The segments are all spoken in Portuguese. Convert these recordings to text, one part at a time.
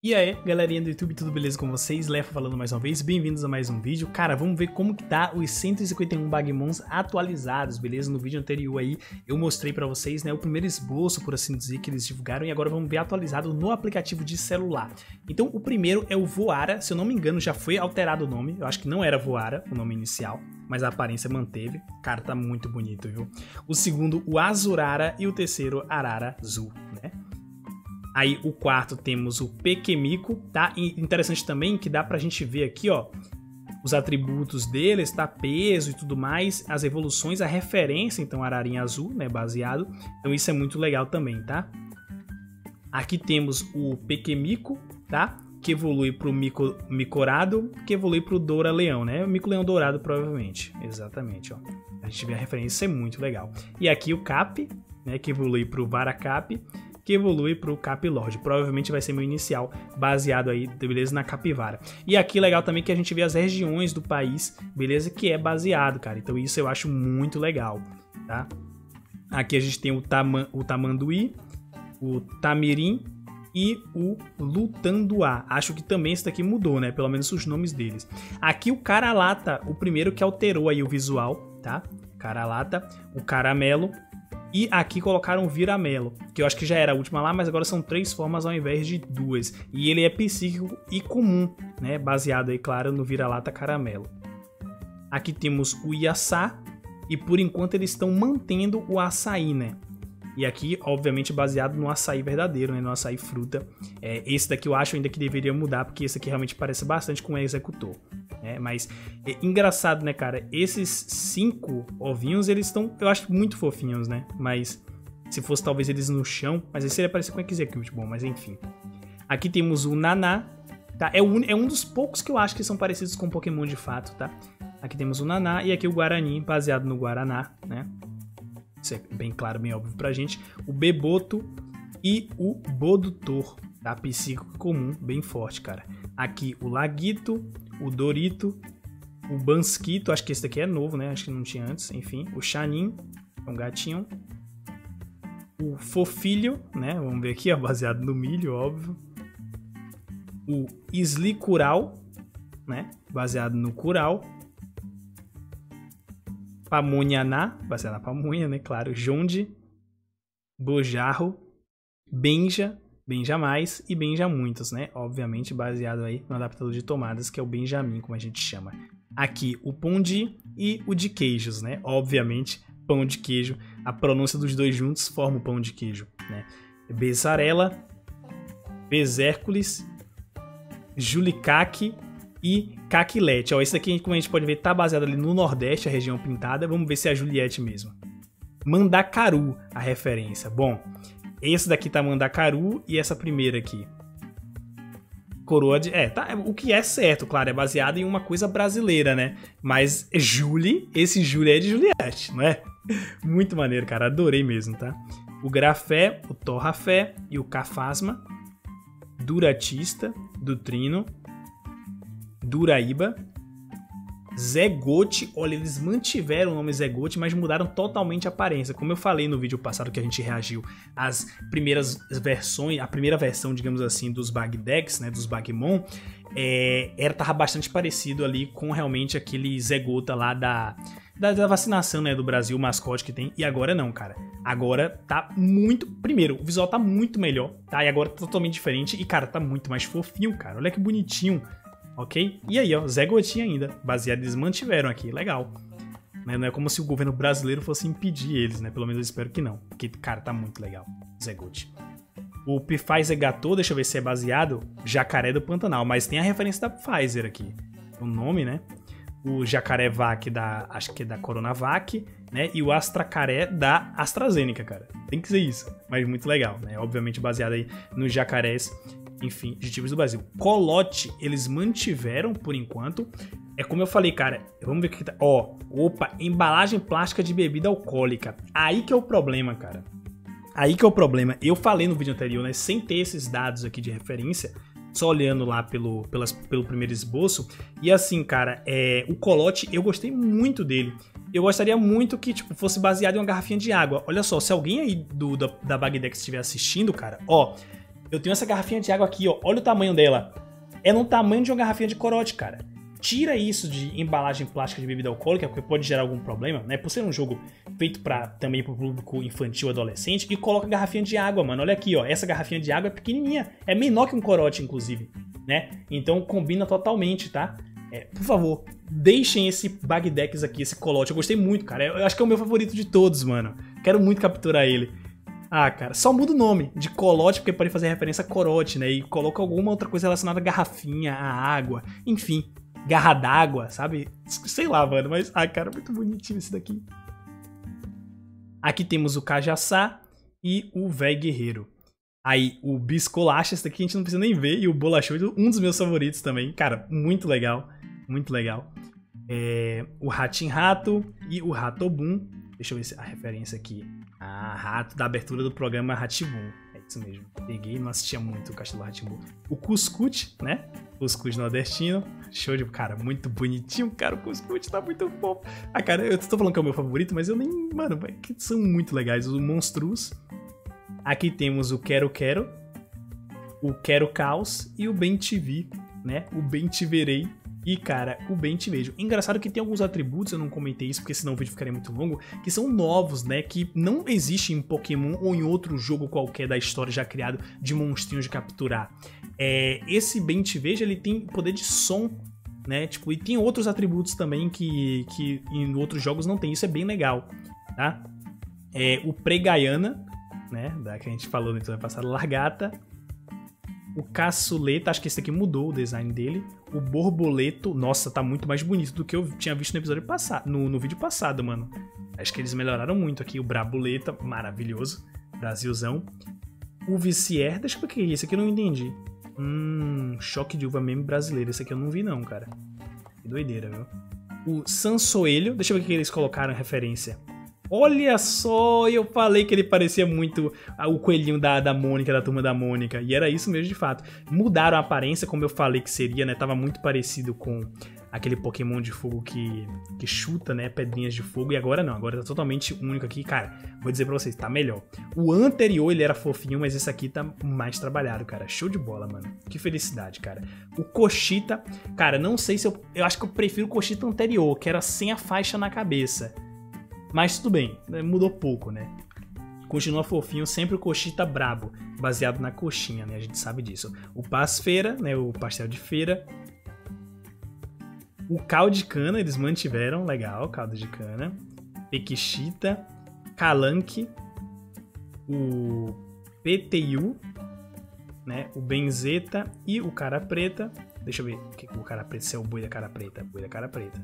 E aí, galerinha do YouTube, tudo beleza com vocês? Lefa falando mais uma vez, bem-vindos a mais um vídeo. Cara, vamos ver como que tá os 151 Bagmons atualizados, beleza? No vídeo anterior aí, eu mostrei pra vocês, né, o primeiro esboço, por assim dizer, que eles divulgaram, e agora vamos ver atualizado no aplicativo de celular. Então, o primeiro é o Voara, se eu não me engano, já foi alterado o nome, eu acho que não era Voara, o nome inicial, mas a aparência manteve. Cara, tá muito bonito, viu? O segundo, o Azurara, e o terceiro, Arara Azul, né? Aí o quarto temos o Pequemico, tá? E interessante também que dá pra gente ver aqui, ó, os atributos deles, tá? Peso e tudo mais, as evoluções, a referência, então Ararinha Azul, né? Baseado. Então isso é muito legal também, tá? Aqui temos o Pequemico, tá? Que evolui pro Micorado, que evolui pro Doura Leão, né? O Mico Leão Dourado, provavelmente. Exatamente, ó. A gente vê a referência, isso é muito legal. E aqui o Cap, né? Que evolui pro Varacap, que evolui para o Capilord. Provavelmente vai ser meu inicial, baseado aí, beleza, na Capivara. E aqui legal também que a gente vê as regiões do país, beleza, que é baseado, cara. Então isso eu acho muito legal, tá? Aqui a gente tem o Tamanduí, o Tamirim e o Lutanduá. Acho que também esse daqui mudou, né? Pelo menos os nomes deles. Aqui o Caralata, o primeiro que alterou aí o visual, tá? Caralata, o Caramelo. E aqui colocaram o Viramelo, que eu acho que já era a última lá, mas agora são 3 formas ao invés de 2. E ele é psíquico e comum, né? Baseado aí, claro, no Vira-Lata Caramelo. Aqui temos o Iaçá, e por enquanto eles estão mantendo o Açaí, né? E aqui, obviamente, baseado no açaí verdadeiro, né? No açaí fruta. Esse daqui eu acho ainda que deveria mudar, porque esse aqui realmente parece bastante com o Executor. Mas é engraçado, né, cara? Esses 5 ovinhos, eles estão, eu acho, muito fofinhos, né? Mas se fosse talvez eles no chão, mas esse seria parecido com o Execute, bom, mas enfim. Aqui temos o Naná, tá? É um dos poucos que eu acho que são parecidos com Pokémon de fato, tá? Aqui temos o Naná e aqui o Guarani, baseado no Guaraná, né? Isso é bem claro, bem óbvio pra gente. O Beboto e o Bodutor, tá? Psíquico comum, bem forte, cara. Aqui o Laguito, o Dorito, o Bansquito, acho que esse daqui é novo, né? Acho que não tinha antes, enfim. O Xanin, é um gatinho. O Fofilho, né? Vamos ver aqui, ó, baseado no milho, óbvio. O Slicural, né? Baseado no Cural. Pamonhaná, baseado na pamonha, né? Claro. Jonde, Bojarro, Benja Mais e Benja Muitos, né? Obviamente baseado aí no adaptador de tomadas, que é o Benjamin, como a gente chama. Aqui o Pondi e o de queijos, né? Obviamente, pão de queijo. A pronúncia dos dois juntos forma o pão de queijo, né? Bezarela, Bezércules, Julicaque e Caquilete. Ó, esse daqui, como a gente pode ver, tá baseado ali no Nordeste, a região pintada. Vamos ver se é a Juliette mesmo. Mandacaru, a referência. Bom, esse daqui tá Mandacaru e essa primeira aqui. Coroa de... tá, o que é certo, claro, é baseado em uma coisa brasileira, né? Mas Julie, esse Julie é de Juliette, não é? Muito maneiro, cara, adorei mesmo, tá? O Grafé, o Torrafé e o Cafasma. Duratista, Dutrino. Duraíba, Zegote. Olha, eles mantiveram o nome Zegote, mas mudaram totalmente a aparência. Como eu falei no vídeo passado que a gente reagiu às primeiras versões, a primeira versão, digamos assim, dos Bagdex, né, dos Bagmon, tava bastante parecido ali com realmente aquele Zegota lá da vacinação, né, do Brasil, o mascote que tem. E agora não, cara. Agora tá muito... Primeiro, o visual tá muito melhor, tá? E agora tá totalmente diferente. E, cara, tá muito mais fofinho, cara. Olha que bonitinho. Ok? E aí, ó, Zé Gotinha ainda, baseado, eles mantiveram aqui, legal. Né? Não é como se o governo brasileiro fosse impedir eles, né? Pelo menos eu espero que não, porque, cara, tá muito legal, Zé Gotinha. O Pfizer Gatô, deixa eu ver se é baseado, Jacaré do Pantanal, mas tem a referência da Pfizer aqui, o nome, né? O Jacaré Vac acho que é da Coronavac, né? E o Astracaré da AstraZeneca, cara. Tem que ser isso, mas muito legal, né? Obviamente baseado aí nos jacarés, enfim, de tipos do Brasil. Colote, eles mantiveram por enquanto. É como eu falei, cara, vamos ver o que tá. Ó, opa, embalagem plástica de bebida alcoólica. Aí que é o problema, cara. Aí que é o problema. Eu falei no vídeo anterior, né, sem ter esses dados aqui de referência, só olhando lá pelo primeiro esboço. E assim, cara, o Colote, eu gostei muito dele. Eu gostaria muito que, tipo, fosse baseado em uma garrafinha de água. Olha só, se alguém aí da Bagdex estiver assistindo, cara, ó, Eu tenho essa garrafinha de água aqui, ó. Olha o tamanho dela. É no tamanho de uma garrafinha de corote, cara. Tira isso de embalagem plástica de bebida alcoólica, porque pode gerar algum problema, né? Por ser um jogo feito também pro público infantil, adolescente, e coloca garrafinha de água, mano. Olha aqui, ó. Essa garrafinha de água é pequenininha. É menor que um corote, inclusive, né? Então combina totalmente, tá? Por favor, deixem esse Bagdex aqui, esse colote. Eu gostei muito, cara. Eu acho que é o meu favorito de todos, mano. Quero muito capturar ele. Ah, cara, só muda o nome de colote, porque pode fazer referência a corote, né? E coloca alguma outra coisa relacionada à garrafinha, à água, enfim. Garra d'água, sabe? Sei lá, mano, mas... Ah, cara, muito bonitinho esse daqui. Aqui temos o Cajaçá e o Véi Guerreiro. Aí, o Biscolacha, esse daqui a gente não precisa nem ver. E o Bolachudo, um dos meus favoritos também. Cara, muito legal. Muito legal. O Ratinho-Rato e o Ratobum. Deixa eu ver a referência aqui. Ah, rato da abertura do programa Rá-Tim-Bum. É isso mesmo. Peguei e não assistia muito o Castelo Rá-Tim-Bum. O Cuscute, né? Cuscuz nordestino. Show de... Cara, muito bonitinho, cara. O Cuscute tá muito fofo. Ah, cara, eu tô falando que é o meu favorito, mas eu nem... Mano, que são muito legais. Os Monstrus. Aqui temos o Quero Quero. O Quero Caos. E o Bem Te Vi, né? O Bem Te Verei. E, cara, o Bem Te Vejo. Engraçado que tem alguns atributos, eu não comentei isso porque senão o vídeo ficaria muito longo, que são novos, né? Que não existem em Pokémon ou em outro jogo qualquer da história já criado de monstrinhos de capturar. Esse Bem Te Vejo, ele tem poder de som, né? Tipo, e tem outros atributos também que em outros jogos não tem. Isso é bem legal, tá? O Pregaiana, né? Da que a gente falou no episódio passado, Largata. O Caçuleta, acho que esse aqui mudou o design dele. O Borboleto, nossa, tá muito mais bonito do que eu tinha visto no episódio passado, no vídeo passado, mano. Acho que eles melhoraram muito aqui. O Brabuleta, maravilhoso. Brasilzão. O Vicier, deixa eu ver o que é isso. Esse aqui eu não entendi. Choque de uva meme brasileiro. Esse aqui eu não vi não, cara. Que doideira, viu? O Sansoelho, deixa eu ver o que eles colocaram em referência. Olha só, eu falei que ele parecia muito o coelhinho da Mônica, da Turma da Mônica. E era isso mesmo de fato. Mudaram a aparência, como eu falei que seria, né? Tava muito parecido com aquele Pokémon de fogo que chuta, né? Pedrinhas de fogo. E agora não, agora tá totalmente único aqui. Cara, vou dizer pra vocês, tá melhor. O anterior, ele era fofinho, mas esse aqui tá mais trabalhado, cara. Show de bola, mano. Que felicidade, cara. O Cochita, cara, não sei se eu acho que eu prefiro o Cochita anterior, que era sem a faixa na cabeça. Mas tudo bem, mudou pouco, né? Continua fofinho, sempre o Cochita brabo, baseado na coxinha, né? A gente sabe disso. O Paz-Feira, né? O pastel de feira. O caldo de cana, eles mantiveram, legal, caldo de cana. Pequixita, Calanque, o PTU, né? O Benzeta e o Cara Preta. Deixa eu ver o que o Cara Preta, se é o boi da Cara Preta. Boi da Cara Preta.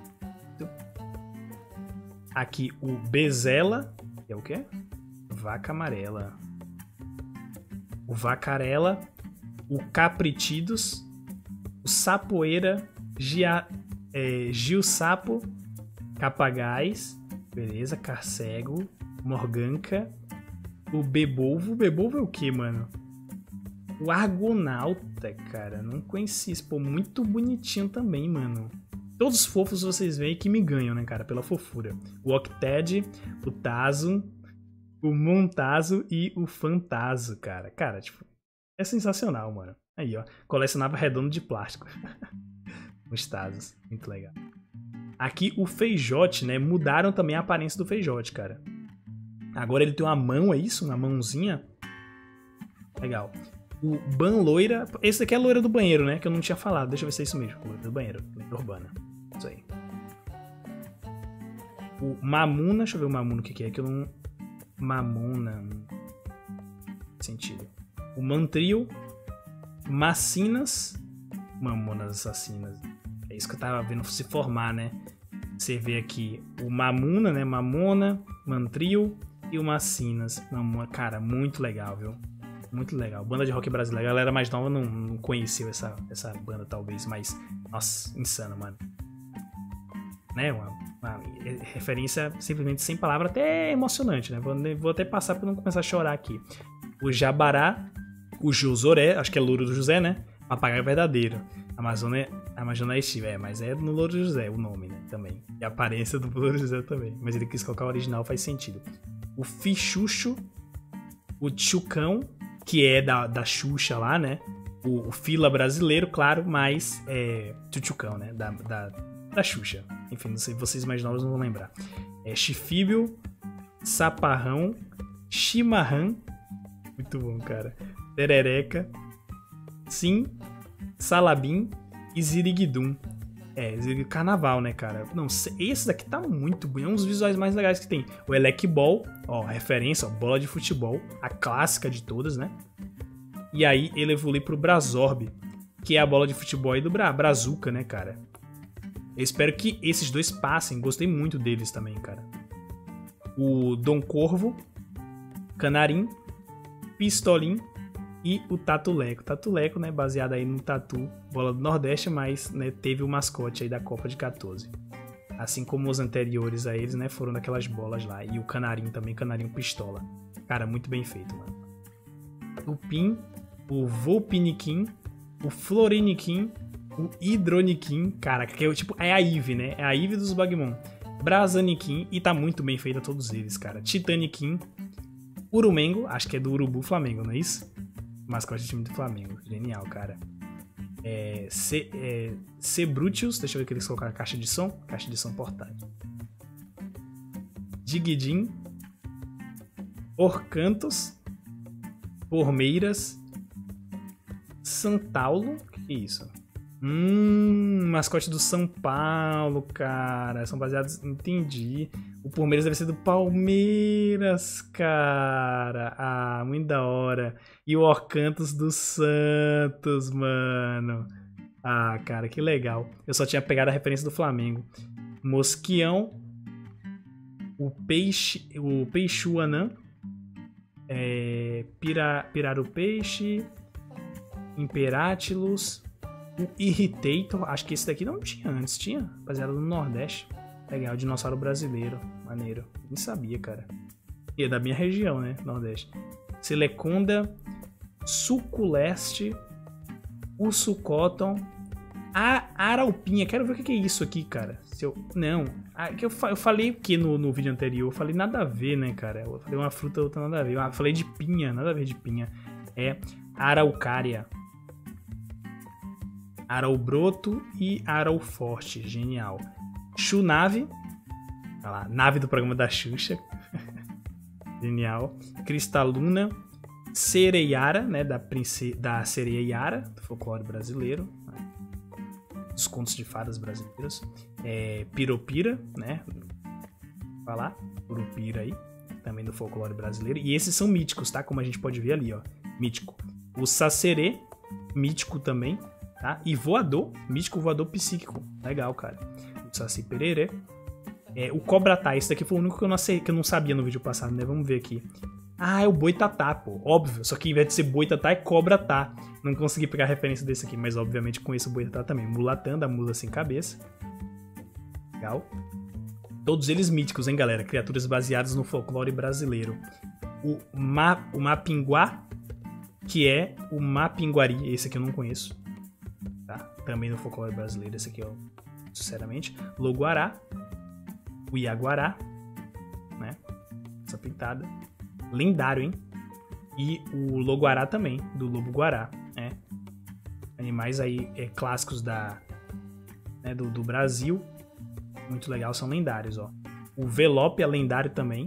Aqui o Bezela, que é o quê? Vaca Amarela. O Vacarela, o Capritidos, o Sapoeira, Gil Sapo, Capagás, beleza, Carcego, Morganca, o Bebolvo. Bebolvo é o que, mano? O Argonauta, cara, não conheci isso, pô, muito bonitinho também, mano. Todos os fofos vocês veem que me ganham, né, cara, pela fofura. O Octed, o Tazo, o Montazo e o Fantazo, cara. Cara, tipo, é sensacional, mano. Aí, ó, colecionava redondo de plástico. Os Tazos, muito legal. Aqui o Feijote, né, mudaram também a aparência do Feijote, cara. Agora ele tem uma mão, é isso? Uma mãozinha. Legal. O Ban Loira, esse daqui é a loira do banheiro, né, que eu não tinha falado. Deixa eu ver se é isso mesmo, loira do banheiro, loira urbana. Isso aí. O Mamuna, deixa eu ver o Mamuna o que é, que eu não... Mamona... Sentido. O Mantrio, Macinas, Mamonas Assassinas. É isso que eu tava vendo se formar, né? Você vê aqui o Mamuna, né? Mamona, Mantrio e o Macinas. Mamona, cara, muito legal, viu? Muito legal. Banda de rock brasileira. A galera mais nova não conheceu essa banda, talvez, mas... Nossa, insano, mano. Né? Uma referência simplesmente sem palavra, até emocionante, né? Vou até passar pra não começar a chorar aqui. O Jabará, o Josoré, acho que é Louro do José, né? Papagaio verdadeiro. Amazônia é Steve, mas é no Louro do José o nome, né? Também. E a aparência do Louro do José também. Mas ele quis colocar o original, faz sentido. O Fichucho, o Tchucão, que é da Xuxa lá, né? O Fila brasileiro, claro, mas Tchutchucão, né? Da Xuxa. Enfim, não sei, vocês mais novos não vão lembrar. Chifíbil, Saparrão, Chimarrão, muito bom, cara. Terereca, Sim, Salabim e Ziriguidum. Carnaval, né, cara? Não, esse daqui tá muito bom. É um dos visuais mais legais que tem. O Elec Ball, ó, a referência, ó, bola de futebol. A clássica de todas, né? E aí ele evolui pro Brazorb, que é a bola de futebol aí do Brazuca, né, cara? Eu espero que esses dois passem. Gostei muito deles também, cara. O Dom Corvo, Canarim, Pistolim e o Tatuleco. Tatuleco, né, baseado aí no Tatu, bola do Nordeste, mas, né, teve o mascote aí da Copa de 14. Assim como os anteriores a eles, né, foram daquelas bolas lá. E o Canarim também, Canarim Pistola. Cara, muito bem feito, mano. O Pin, o Volpiniquim, o Floriniquim, o Hidroniquim, cara, que é tipo, é a Eve, né? É a Eve dos Bagmon. Brasaniquim, e tá muito bem feita todos eles, cara. Titaniquim, Urumengo, acho que é do Urubu Flamengo, não é isso? Mascote de time do Flamengo, genial, cara. Cebrutius, deixa eu ver que eles colocaram caixa de som portátil. Diguidim, Orcantos, Pormeiras, Santaulo, que é isso? Mascote do São Paulo, cara. São baseados. Entendi. O Palmeiras deve ser do Palmeiras, cara. Ah, muito da hora. E o Orcantos do Santos, mano. Ah, cara, que legal. Eu só tinha pegado a referência do Flamengo. Mosquião. O Peixuanã. Piraru-peixe. Imperátilus. O Irritator, acho que esse daqui não tinha antes, tinha? Baseado no Nordeste. Legal, dinossauro brasileiro, maneiro. Nem sabia, cara. E é da minha região, né? Nordeste. Seleconda, Suculeste, Ursucóton, Araupinha. Quero ver o que é isso aqui, cara. Não. Eu falei o que no vídeo anterior? Eu falei nada a ver, né, cara? Eu falei uma fruta, outra nada a ver. Eu falei de pinha, nada a ver de pinha. É Araucária. Araubroto e Arauforte. Genial. Chunave. Olha lá, nave do programa da Xuxa. Genial. Cristaluna. Sereiara, né? Da sereia Yara, do folclore brasileiro. Né, dos contos de fadas brasileiros. Piropira, né? Falar. Urupira aí. Também do folclore brasileiro. E esses são míticos, tá? Como a gente pode ver ali, ó. Mítico. O Sacerê. Mítico também. Tá? E voador, mítico voador psíquico. Legal, cara. O Saci Pererê. O Cobratá, esse daqui foi o único que eu não sabia no vídeo passado, né? Vamos ver aqui. Ah, é o Boitatá, pô. Óbvio, só que ao invés de ser Boitatá, é Cobratá. Não consegui pegar a referência desse aqui, mas obviamente conheço o Boitatá também. Mulatã, da mula sem cabeça. Legal. Todos eles míticos, hein, galera? Criaturas baseadas no folclore brasileiro. O Mapinguá, que é o Mapinguari. Esse aqui eu não conheço. Também no folclore brasileiro, esse aqui, ó, sinceramente. Loguará, o Iaguará, né? Essa pintada. Lendário, hein? E o Loguará também, do Lobo-Guará, né? Animais aí clássicos do Brasil. Muito legal, são lendários, ó. O Velope é lendário também.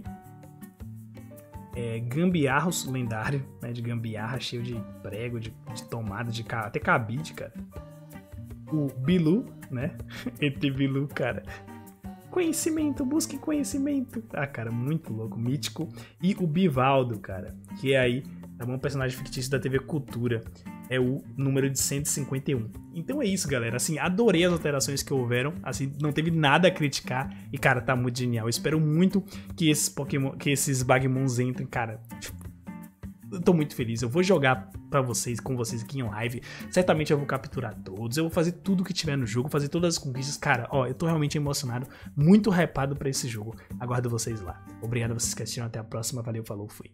Gambiarros, lendário, né? De gambiarra, cheio de prego, de tomada, até cabide, cara. O Bilu, né? ET Bilu, cara. Conhecimento, busque conhecimento. Ah, cara, muito louco, mítico. E o Bivaldo, cara, que é aí, é um personagem fictício da TV Cultura. É o número de 151. Então é isso, galera. Assim, adorei as alterações que houveram. Assim, não teve nada a criticar. E, cara, tá muito genial. Eu espero muito que esses Pokémon, que esses Bagmons entrem, cara. Eu tô muito feliz. Eu vou jogar com vocês aqui em live. Certamente eu vou capturar todos. Eu vou fazer tudo que tiver no jogo, fazer todas as conquistas. Cara, ó, eu tô realmente emocionado, muito hypado pra esse jogo. Aguardo vocês lá. Obrigado a vocês que assistiram. Até a próxima. Valeu, falou, fui.